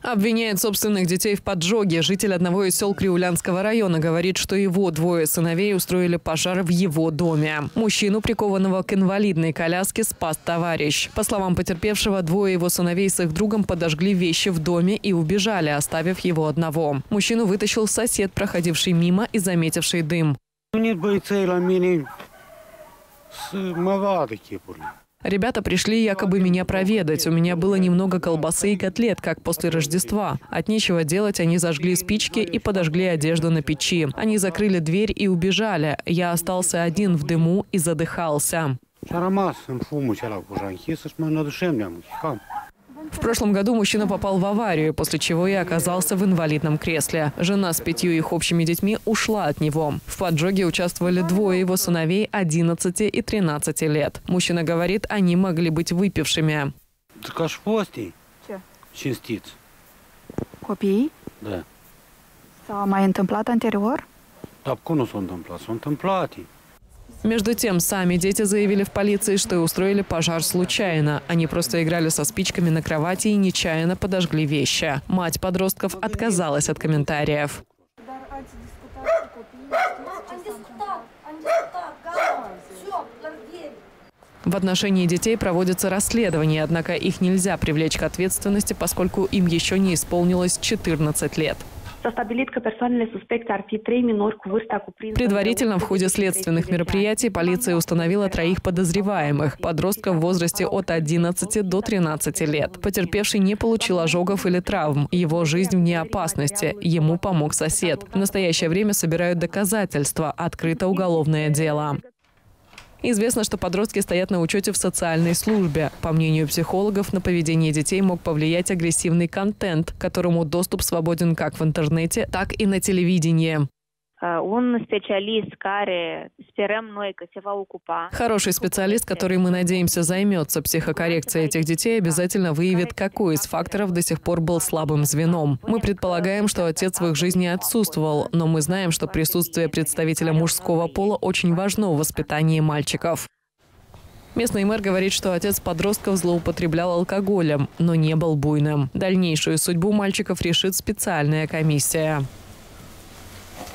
Обвиняет собственных детей в поджоге. Житель одного из сел Криулянского района говорит, что его двое сыновей устроили пожар в его доме. Мужчину, прикованного к инвалидной коляске, спас товарищ. По словам потерпевшего, двое его сыновей с их другом подожгли вещи в доме и убежали, оставив его одного. Мужчину вытащил сосед, проходивший мимо и заметивший дым. Ребята пришли якобы меня проведать. У меня было немного колбасы и котлет, как после Рождества. От нечего делать они зажгли спички и подожгли одежду на печи. Они закрыли дверь и убежали. Я остался один в дыму и задыхался. В прошлом году мужчина попал в аварию, после чего и оказался в инвалидном кресле. Жена с 5 их общими детьми ушла от него. В поджоге участвовали двое его сыновей 11 и 13 лет. Мужчина говорит, они могли быть выпившими. Copii? Da. S-a mai întâmplat anterior? Dar cum nu s-a întâmplat? S-a întâmplat. Между тем, сами дети заявили в полиции, что устроили пожар случайно. Они просто играли со спичками на кровати и нечаянно подожгли вещи. Мать подростков отказалась от комментариев. В отношении детей проводится расследование, однако их нельзя привлечь к ответственности, поскольку им еще не исполнилось 14 лет. Предварительно в ходе следственных мероприятий полиция установила 3 подозреваемых – подростков в возрасте от 11 до 13 лет. Потерпевший не получил ожогов или травм. Его жизнь вне опасности. Ему помог сосед. В настоящее время собирают доказательства. Открыто уголовное дело. Известно, что подростки стоят на учете в социальной службе. По мнению психологов, на поведение детей мог повлиять агрессивный контент, к которому доступ свободен как в интернете, так и на телевидении. Хороший специалист, который, мы надеемся, займется психокоррекцией этих детей, обязательно выявит, какой из факторов до сих пор был слабым звеном. Мы предполагаем, что отец в их жизни отсутствовал, но мы знаем, что присутствие представителя мужского пола очень важно в воспитании мальчиков. Местный мэр говорит, что отец подростков злоупотреблял алкоголем, но не был буйным. Дальнейшую судьбу мальчиков решит специальная комиссия.